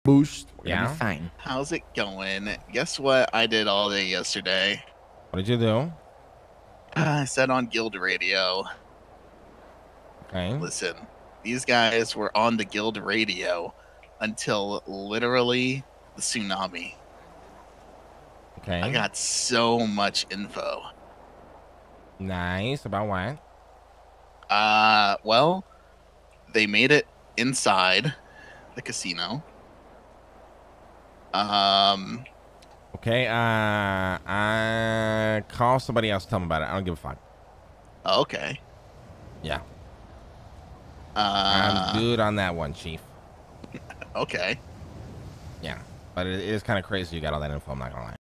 boost. We're gonna Yeah? be fine. How's it going? Guess what I did all day yesterday? What did you do? I said on Guild Radio. Okay. Listen, these guys were on the Guild Radio until literally the tsunami. Okay. I got so much info. Nice. About what? Well, they made it inside the casino. Okay. I call somebody else. Tell them about it. I don't give a fuck. Okay. Yeah. I'm good on that one, Chief. Okay. Yeah. But it is kind of crazy you got all that info. I'm not gonna lie.